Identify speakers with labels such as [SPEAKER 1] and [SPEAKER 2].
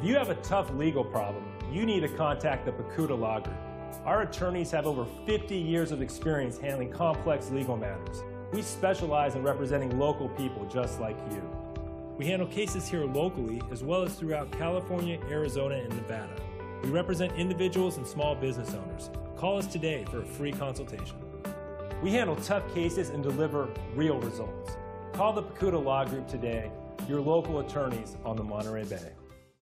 [SPEAKER 1] you have a tough legal problem, you need to contact the Piccuta Law Group. Our attorneys have over 50 years of experience handling complex legal matters. We specialize in representing local people just like you. We handle cases here locally as well as throughout California, Arizona, and Nevada. We represent individuals and small business owners. Call us today for a free consultation. We handle tough cases and deliver real results. Call the Piccuta Law Group today, your local attorneys on the Monterey Bay.